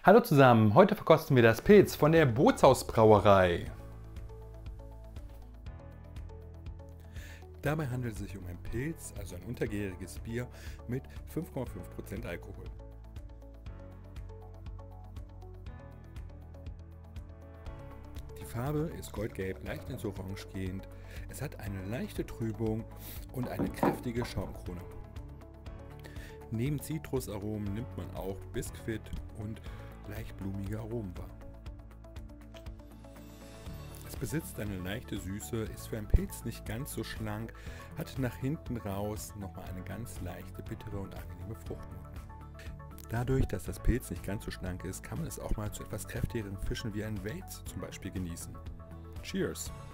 Hallo zusammen, heute verkosten wir das Pilz von der Bootshausbrauerei. Dabei handelt es sich um ein Pilz, also ein untergäriges Bier mit 5,5% Alkohol. Die Farbe ist goldgelb, leicht ins Orange gehend. Es hat eine leichte Trübung und eine kräftige Schaumkrone. Neben Zitrusaromen nimmt man auch Biskuit und leicht blumige Aromen wahr. Es besitzt eine leichte Süße, ist für einen Pilz nicht ganz so schlank, hat nach hinten raus nochmal eine ganz leichte, bittere und angenehme Fruchtnote. Dadurch, dass das Pilz nicht ganz so schlank ist, kann man es auch mal zu etwas kräftigeren Fischen wie ein Wels zum Beispiel genießen. Cheers!